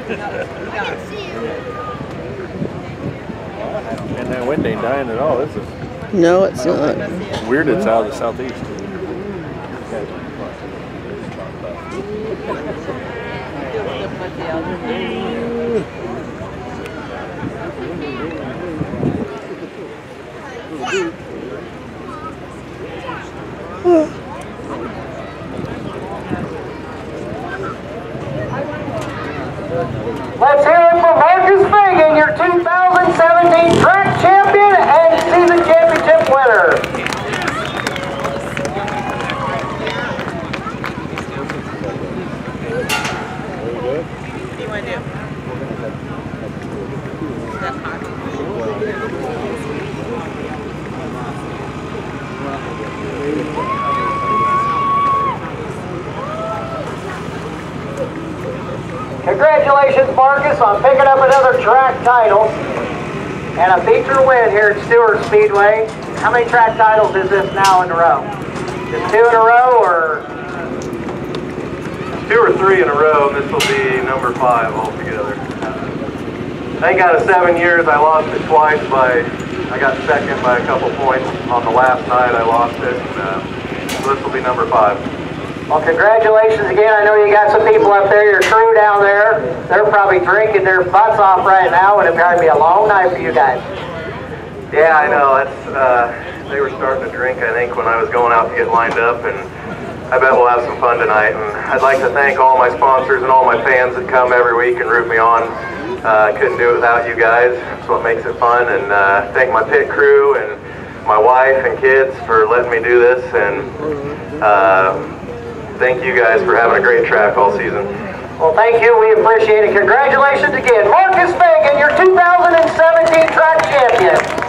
And that wind ain't dying at all, is it? No, it's not. Weird it's out of the southeast. Let's hear it for Marcus Fagan, your 2017 track champion and season championship winner. What do you want to do? That's hot. Congratulations, Marcus, on picking up another track title and a feature win here at Stewart Speedway. How many track titles is this now in a row? Just 2 in a row, or? 2 or 3 in a row, and this will be number 5 altogether. I think out of 7 years, I lost it twice I got second by a couple points. On the last night, I lost it, so this will be number 5. Well, congratulations again. I know you got some people up there, your crew down there. They're probably drinking their butts off right now, and it'll probably be a long night for you guys. Yeah, I know. That's they were starting to drink, I think, when I was going out to get lined up, and I bet we'll have some fun tonight. And I'd like to thank all my sponsors and all my fans that come every week and root me on. I couldn't do it without you guys. That's what makes it fun. And thank my pit crew and my wife and kids for letting me do this. And thank you guys for having a great track all season. Well, thank you. We appreciate it. Congratulations again. Marcus Fagan, your 2017 track champion.